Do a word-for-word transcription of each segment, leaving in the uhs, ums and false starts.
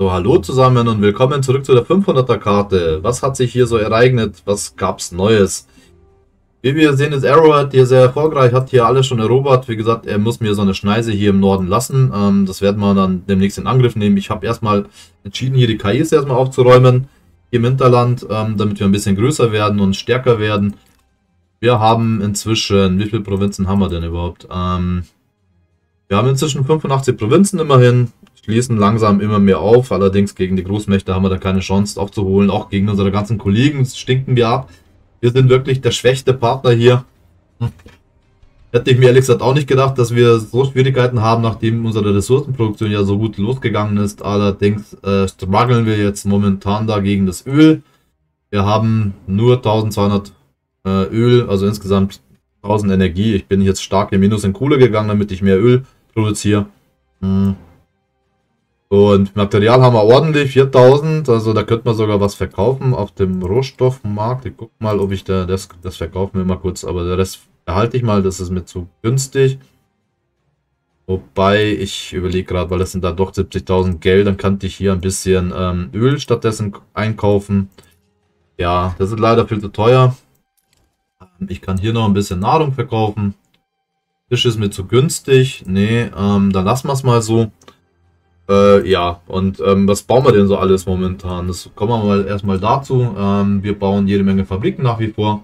So, hallo zusammen und willkommen zurück zu der fünfhunderter Karte. Was hat sich hier so ereignet? Was gab's Neues? Wie wir sehen, ist Arrowhead hier sehr erfolgreich, hat hier alles schon erobert. Wie gesagt, er muss mir so eine Schneise hier im Norden lassen. Ähm, das werden wir dann demnächst in Angriff nehmen. Ich habe erstmal entschieden, hier die K Is erstmal aufzuräumen, hier im Hinterland, ähm, damit wir ein bisschen größer werden und stärker werden. Wir haben inzwischen, wie viele Provinzen haben wir denn überhaupt? Ähm, wir haben inzwischen fünfundachtzig Provinzen immerhin. Schließen langsam immer mehr auf, allerdings gegen die Großmächte haben wir da keine Chance aufzuholen, auch gegen unsere ganzen Kollegen stinken wir ab. Wir sind wirklich der schwächste Partner hier. Hätte ich mir ehrlich gesagt auch nicht gedacht, dass wir so Schwierigkeiten haben, nachdem unsere Ressourcenproduktion ja so gut losgegangen ist. Allerdings äh, strugglen wir jetzt momentan da gegen das Öl. Wir haben nur eintausendzweihundert äh, Öl, also insgesamt tausend Energie. Ich bin jetzt stark im Minus in Kohle gegangen, damit ich mehr Öl produziere. Hm. Und Material haben wir ordentlich, viertausend, also da könnte man sogar was verkaufen auf dem Rohstoffmarkt. Ich gucke mal, ob ich da das, das verkaufen will mal kurz, aber der Rest erhalte ich mal, das ist mir zu günstig. Wobei, ich überlege gerade, weil das sind da doch siebzigtausend Geld, dann könnte ich hier ein bisschen ähm, Öl stattdessen einkaufen. Ja, das ist leider viel zu teuer. Ich kann hier noch ein bisschen Nahrung verkaufen. Fisch ist mir zu günstig, nee, ähm, dann lassen wir es mal so. Äh, ja, und ähm, was bauen wir denn so alles momentan? Das kommen wir mal erstmal dazu. Ähm, wir bauen jede Menge Fabriken nach wie vor.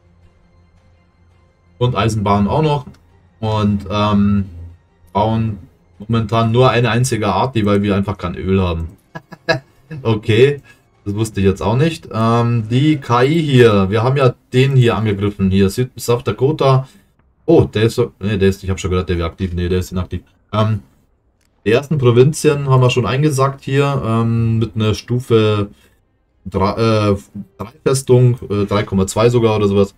Und Eisenbahnen auch noch. Und ähm, bauen momentan nur eine einzige Art, die, weil wir einfach kein Öl haben. Okay, das wusste ich jetzt auch nicht. Ähm, die K I hier, wir haben ja den hier angegriffen. Hier, South Dakota. Oh, der ist so, ne, der ist, ich habe schon gedacht, der wäre aktiv. Ne, der ist inaktiv. Ähm, Die ersten Provinzien haben wir schon eingesackt hier, ähm, mit einer Stufe drei Festung, äh, drei Komma zwei sogar oder sowas.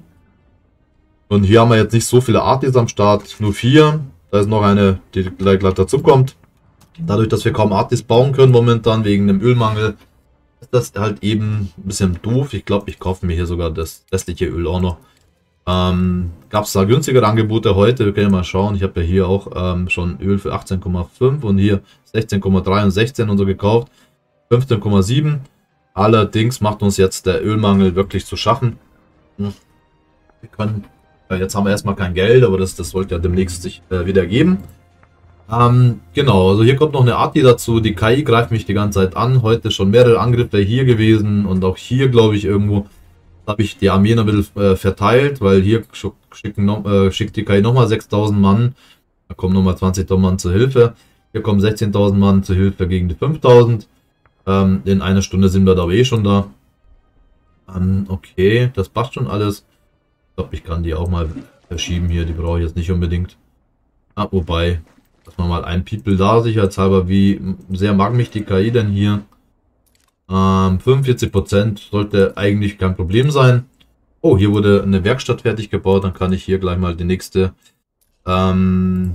Und hier haben wir jetzt nicht so viele Artis am Start, nur vier. Da ist noch eine, die gleich dazu kommt. Dadurch, dass wir kaum Artis bauen können momentan wegen dem Ölmangel, ist das halt eben ein bisschen doof. Ich glaube, ich kaufe mir hier sogar das restliche Öl auch noch. Ähm, Gab es da günstigere Angebote heute? Wir können ja mal schauen. Ich habe ja hier auch ähm, schon Öl für achtzehn Komma fünf und hier sechzehn Komma drei und sechzehn und so gekauft. fünfzehn Komma sieben. Allerdings macht uns jetzt der Ölmangel wirklich zu schaffen. Wir können, äh, jetzt haben wir erstmal kein Geld, aber das, das sollte ja demnächst sich äh, wieder geben. Ähm, genau, also hier kommt noch eine Arti dazu. Die K I greift mich die ganze Zeit an. Heute schon mehrere Angriffe hier gewesen und auch hier, glaube ich, irgendwo. Habe ich die Armee noch ein bisschen äh, verteilt, weil hier schicken noch, äh, schickt die K I nochmal sechstausend Mann. Da kommen nochmal zwanzigtausend Mann zur Hilfe. Hier kommen sechzehntausend Mann zur Hilfe gegen die fünftausend. Ähm, in einer Stunde sind wir da aber eh schon da. Ähm, okay, das passt schon alles. Ich glaube, ich kann die auch mal verschieben hier. Die brauche ich jetzt nicht unbedingt. Ah, wobei, dass man mal ein People da, sicherheitshalber, wie sehr mag mich die K I denn hier? Ähm, fünfundvierzig Prozent sollte eigentlich kein Problem sein. Oh, hier wurde eine Werkstatt fertig gebaut. Dann kann ich hier gleich mal die nächste, ähm,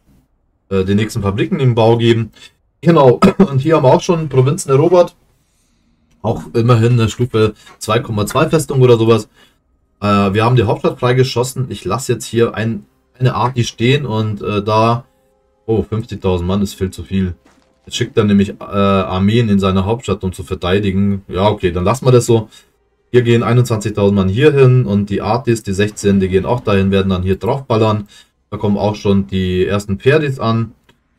äh, die nächsten Fabriken im Bau geben. Genau, und hier haben wir auch schon Provinzen erobert. Auch immerhin eine Stufe zwei Komma zwei Festung oder sowas. Äh, wir haben die Hauptstadt freigeschossen. Ich lasse jetzt hier ein, eine Art, die stehen und äh, da... Oh, fünfzigtausend Mann ist viel zu viel. Jetzt schickt er nämlich äh, Armeen in seine Hauptstadt, um zu verteidigen. Ja, okay, dann lassen wir das so. Hier gehen einundzwanzigtausend Mann hier hin und die Artis, die sechzehn, die gehen auch dahin, werden dann hier drauf ballern. Da kommen auch schon die ersten Pferdis an.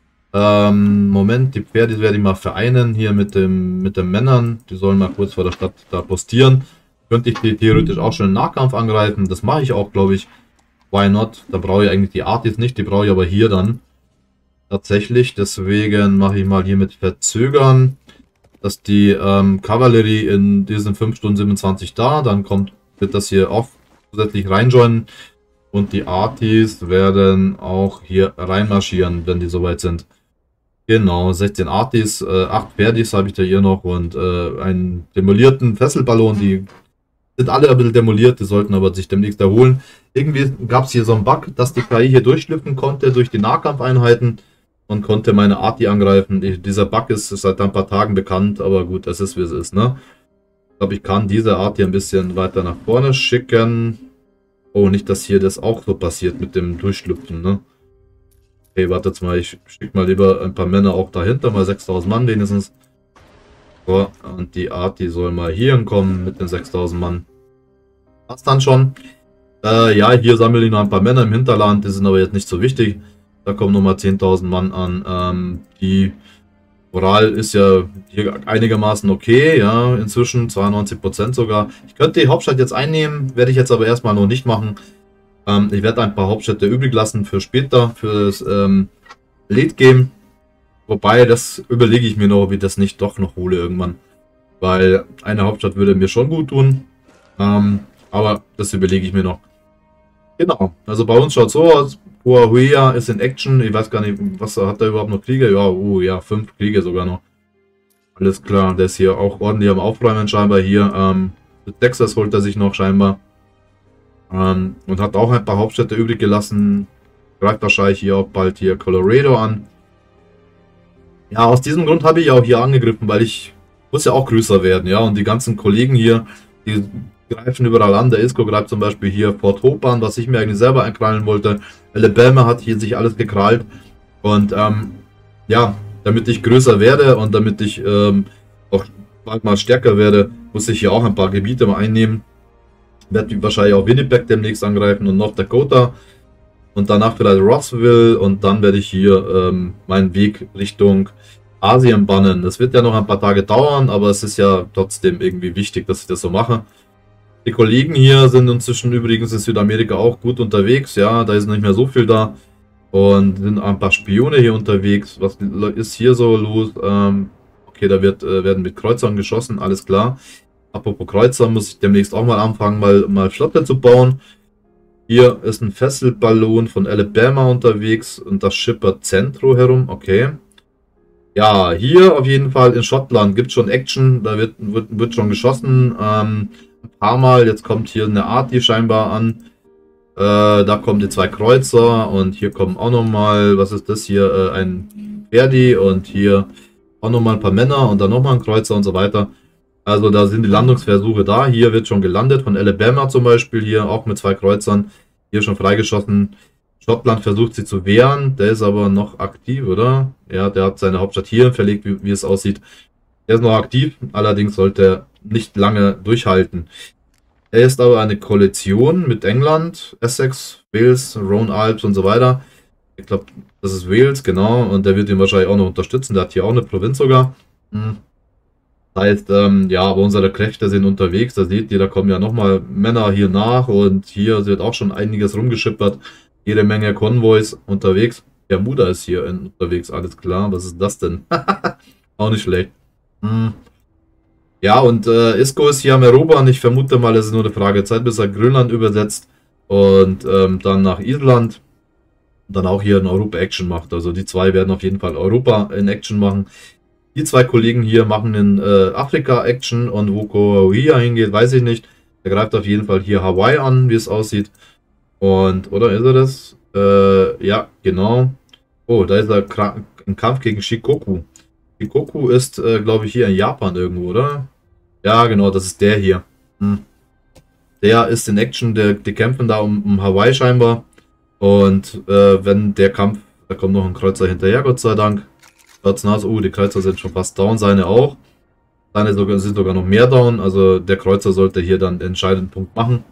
Ähm, Moment, die Pferdis werde ich mal vereinen hier mit, dem, mit den Männern. Die sollen mal kurz vor der Stadt da postieren. Könnte ich die theoretisch auch schon im Nahkampf angreifen. Das mache ich auch, glaube ich. Why not? Da brauche ich eigentlich die Artis nicht, die brauche ich aber hier dann. Tatsächlich, deswegen mache ich mal hier mit Verzögern, dass die ähm, Kavallerie in diesen fünf Stunden siebenundzwanzig da, dann kommt, wird das hier auch zusätzlich reinjoinen und die Artis werden auch hier reinmarschieren, wenn die soweit sind. Genau, sechzehn Artis, äh, acht Pferdis habe ich da hier noch und äh, einen demolierten Fesselballon, die sind alle ein bisschen demoliert, die sollten aber sich demnächst erholen. Irgendwie gab es hier so einen Bug, dass die K I hier durchschlüpfen konnte durch die Nahkampfeinheiten. Und konnte meine Arti angreifen. Ich, dieser Bug ist seit ein paar Tagen bekannt, aber gut, es ist wie es ist, ne? Ich glaube, ich kann diese Arti ein bisschen weiter nach vorne schicken. Oh, nicht, dass hier das auch so passiert mit dem Durchschlüpfen, ne? Okay, wartet mal, ich schicke mal lieber ein paar Männer auch dahinter, mal sechstausend Mann wenigstens. So, und die Art, die soll mal hier hinkommen mit den sechstausend Mann. Passt dann schon. Äh, ja, hier sammeln die noch ein paar Männer im Hinterland, die sind aber jetzt nicht so wichtig. Da kommen nochmal zehntausend Mann an. Ähm, die Moral ist ja hier einigermaßen okay, ja, inzwischen zweiundneunzig Prozent sogar. Ich könnte die Hauptstadt jetzt einnehmen, werde ich jetzt aber erstmal noch nicht machen. Ähm, ich werde ein paar Hauptstädte übrig lassen für später, für das ähm, Late Game. Wobei, das überlege ich mir noch, ob ich das nicht doch noch hole irgendwann. Weil eine Hauptstadt würde mir schon gut tun. Ähm, aber das überlege ich mir noch. Genau, also bei uns schaut es so aus. Coahuila ist in Action. Ich weiß gar nicht, was hat er überhaupt noch Kriege? Ja, oh ja, fünf Kriege sogar noch. Alles klar, der ist hier auch ordentlich am Aufräumen scheinbar hier. Ähm, Texas holt er sich noch scheinbar. Ähm, und hat auch ein paar Hauptstädte übrig gelassen. Greift wahrscheinlich hier auch bald hier Colorado an. Ja, aus diesem Grund habe ich auch hier angegriffen, weil ich muss ja auch größer werden, ja. Und die ganzen Kollegen hier, die greifen überall an. Der Isco greift zum Beispiel hier Fort Hope an, was ich mir eigentlich selber einkrallen wollte. Alabama hat hier sich alles gekrallt. Und ähm, ja, damit ich größer werde und damit ich ähm, auch bald mal stärker werde, muss ich hier auch ein paar Gebiete mal einnehmen. Werde wahrscheinlich auch Winnipeg demnächst angreifen und North Dakota. Und danach vielleicht Rossville und dann werde ich hier ähm, meinen Weg Richtung Asien bannen. Das wird ja noch ein paar Tage dauern, aber es ist ja trotzdem irgendwie wichtig, dass ich das so mache. Die Kollegen hier sind inzwischen übrigens in Südamerika auch gut unterwegs. Ja, da ist nicht mehr so viel da. Und sind ein paar Spione hier unterwegs. Was ist hier so los? Ähm, okay, da wird, äh, werden mit Kreuzern geschossen, alles klar. Apropos Kreuzer, muss ich demnächst auch mal anfangen, mal, mal Flotte zu bauen. Hier ist ein Fesselballon von Alabama unterwegs und das schippert Centro herum. Okay. Ja, hier auf jeden Fall in Schottland gibt es schon Action. Da wird, wird, wird schon geschossen. Ähm, ein paar Mal. Jetzt kommt hier eine Arty scheinbar an. Äh, da kommen die zwei Kreuzer und hier kommen auch nochmal, was ist das hier? Äh, ein Verdi und hier auch nochmal ein paar Männer und dann nochmal ein Kreuzer und so weiter. Also da sind die Landungsversuche da. Hier wird schon gelandet von Alabama zum Beispiel. Hier auch mit zwei Kreuzern. Hier schon freigeschossen. Schottland versucht sie zu wehren. Der ist aber noch aktiv, oder? Ja, der hat seine Hauptstadt hier verlegt, wie, wie es aussieht. Der ist noch aktiv. Allerdings sollte er nicht lange durchhalten. Er ist aber eine Koalition mit England, Essex, Wales, Rhone Alps und so weiter. Ich glaube, das ist Wales, genau. Und der wird ihn wahrscheinlich auch noch unterstützen. Der hat hier auch eine Provinz sogar. Hm. Das heißt, ähm, ja, aber unsere Kräfte sind unterwegs. Da seht ihr, da kommen ja nochmal Männer hier nach. Und hier wird auch schon einiges rumgeschippert. Jede Menge Konvois unterwegs. Der Muda ist hier unterwegs, alles klar. Was ist das denn? Auch nicht schlecht. Hm. Ja, und äh, Isco ist hier am Erobern. Ich vermute mal, es ist nur eine Frage der Zeit, bis er Grönland übersetzt. Und ähm, dann nach Island. Und dann auch hier in Europa Action macht. Also die zwei werden auf jeden Fall Europa in Action machen. Die zwei Kollegen hier machen in äh, Afrika Action. Und wo Coahuila hingeht, weiß ich nicht. Er greift auf jeden Fall hier Hawaii an, wie es aussieht. Und, oder ist er das? Äh, ja, genau. Oh, da ist er im Kampf gegen Shikoku. Shikoku ist, äh, glaube ich, hier in Japan irgendwo, oder? Ja, genau, das ist der hier. Hm. Der ist in Action, der, die kämpfen da um, um Hawaii scheinbar. Und äh, wenn der Kampf, da kommt noch ein Kreuzer hinterher, Gott sei Dank. Oh, die Kreuzer sind schon fast down, seine auch. Seine sogar, sind sogar noch mehr down, also der Kreuzer sollte hier dann den entscheidenden Punkt machen.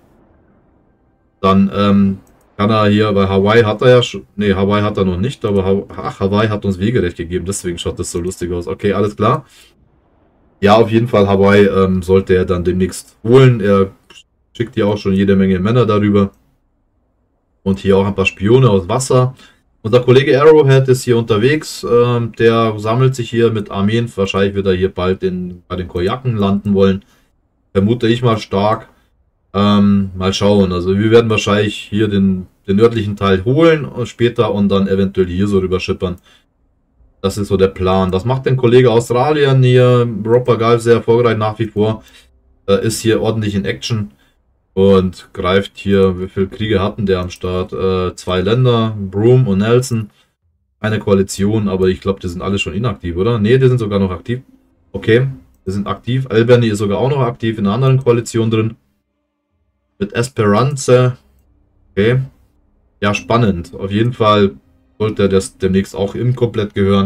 Dann ähm, kann er hier, weil Hawaii hat er ja schon, ne, Hawaii hat er noch nicht, aber ha ach, Hawaii hat uns Wegerecht gegeben, deswegen schaut das so lustig aus. Okay, alles klar. Ja, auf jeden Fall Hawaii ähm, sollte er dann demnächst holen. Er schickt hier auch schon jede Menge Männer darüber. Und hier auch ein paar Spione aus Wasser. Unser Kollege Arrowhead ist hier unterwegs. Ähm, der sammelt sich hier mit Armeen. Wahrscheinlich wird er hier bald in, bei den Koyaken landen wollen. Vermute ich mal stark. Ähm, mal schauen. Also wir werden wahrscheinlich hier den, den nördlichen Teil holen und später und dann eventuell hier so rüber schippern. Das ist so der Plan. Das macht den Kollege Australien hier. Roper Gulf sehr erfolgreich nach wie vor. Äh, ist hier ordentlich in Action. Und greift hier, wie viele Kriege hatten der am Start? Äh, zwei Länder, Broome und Nelson. Eine Koalition, aber ich glaube, die sind alle schon inaktiv, oder? Ne, die sind sogar noch aktiv. Okay, die sind aktiv. Albany ist sogar auch noch aktiv in einer anderen Koalition drin. Mit Esperance. Okay. Ja, spannend. Auf jeden Fall sollte das demnächst auch ihm komplett gehören.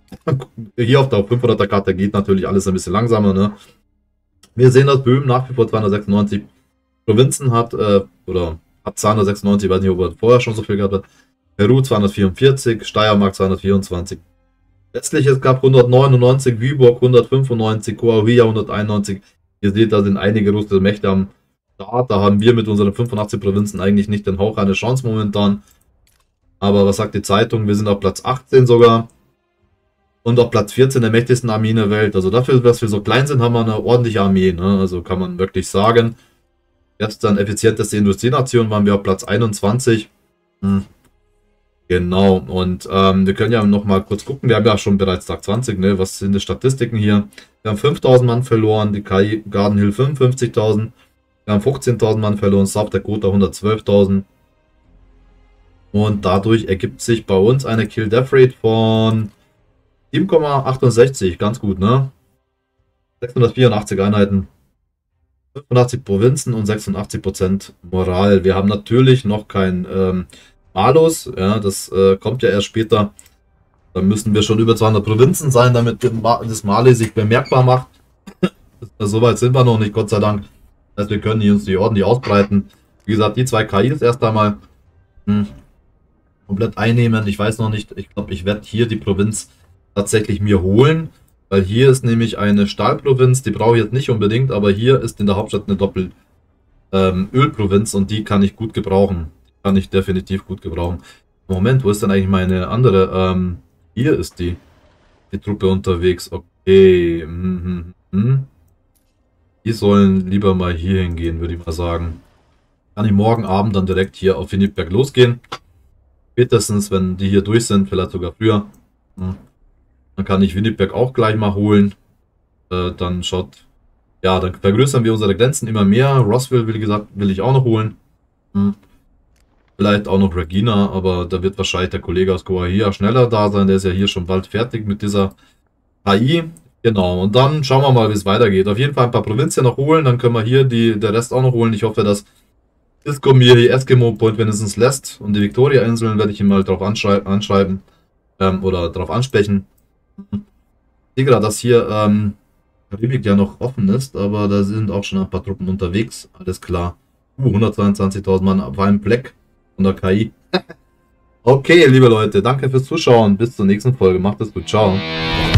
Hier auf der fünfhunderter Karte geht natürlich alles ein bisschen langsamer, ne? Wir sehen, dass Böhmen nach wie vor zweihundertsechsundneunzig Provinzen hat, äh, oder hat zweihundertsechsundneunzig, ich weiß nicht, ob er vorher schon so viel gehabt hat. Peru zweihundertvierundvierzig, Steiermark zweihundertvierundzwanzig. Westliches gab hundertneunundneunzig, Wyborg hundertfünfundneunzig, Coahuila hunderteinundneunzig. Ihr seht, da sind einige russische Mächte am Start. Da haben wir mit unseren fünfundachtzig Provinzen eigentlich nicht den Hauch eine Chance momentan. Aber was sagt die Zeitung? Wir sind auf Platz achtzehn sogar. Und auf Platz vierzehn der mächtigsten Armee in der Welt. Also dafür, dass wir so klein sind, haben wir eine ordentliche Armee. Ne? Also kann man wirklich sagen. Gestern effizienteste Industrienation waren wir auf Platz einundzwanzig. Hm. Genau. Und ähm, wir können ja noch mal kurz gucken. Wir haben ja schon bereits Tag zwanzig. Ne? Was sind die Statistiken hier? Wir haben fünftausend Mann verloren. Die K I Garden Hill fünfundfünfzigtausend. Wir haben fünfzehntausend Mann verloren. South Dakota hundertzwölftausend. Und dadurch ergibt sich bei uns eine Kill-Death-Rate von sieben Komma achtundsechzig, ganz gut, ne? sechshundertvierundachtzig Einheiten, fünfundachtzig Provinzen und sechsundachtzig Prozent Moral. Wir haben natürlich noch kein ähm, Malus, ja, das äh, kommt ja erst später. Da müssen wir schon über zweihundert Provinzen sein, damit das Mali sich bemerkbar macht. Soweit sind wir noch nicht, Gott sei Dank. Das heißt, wir können hier uns die ordentlich ausbreiten. Wie gesagt, die zwei K Is erst einmal hm, komplett einnehmen. Ich weiß noch nicht, ich glaube, ich werde hier die Provinz tatsächlich mir holen, weil hier ist nämlich eine Stahlprovinz, die brauche ich jetzt nicht unbedingt, aber hier ist in der Hauptstadt eine Doppel-Ölprovinz ähm, und die kann ich gut gebrauchen. Die kann ich definitiv gut gebrauchen. Moment, wo ist denn eigentlich meine andere? Ähm, hier ist die, die Truppe unterwegs. Okay. Mhm. Mhm. Die sollen lieber mal hier hingehen, würde ich mal sagen. Kann ich morgen Abend dann direkt hier auf Winnipeg losgehen. Spätestens, wenn die hier durch sind, vielleicht sogar früher. Hm. Dann kann ich Winnipeg auch gleich mal holen. Äh, dann schaut, ja, dann vergrößern wir unsere Grenzen immer mehr. Rossville, wie gesagt, will ich auch noch holen. Hm. Vielleicht auch noch Regina, aber da wird wahrscheinlich der Kollege aus Coahuila schneller da sein. Der ist ja hier schon bald fertig mit dieser K I. Genau, und dann schauen wir mal, wie es weitergeht. Auf jeden Fall ein paar Provinzen noch holen, dann können wir hier die, der Rest auch noch holen. Ich hoffe, dass Cisco mir die Eskimo Point wenigstens lässt. Und die Victoria-Inseln werde ich ihm mal drauf anschrei anschreiben ähm, oder drauf ansprechen. Ich sehe gerade, dass hier ähm, Karibik ja noch offen ist, aber da sind auch schon ein paar Truppen unterwegs. Alles klar. Uh, hundertzweiundzwanzigtausend Mann auf einem Fleck von der K I. Okay, liebe Leute, danke fürs Zuschauen. Bis zur nächsten Folge. Macht es gut. Ciao.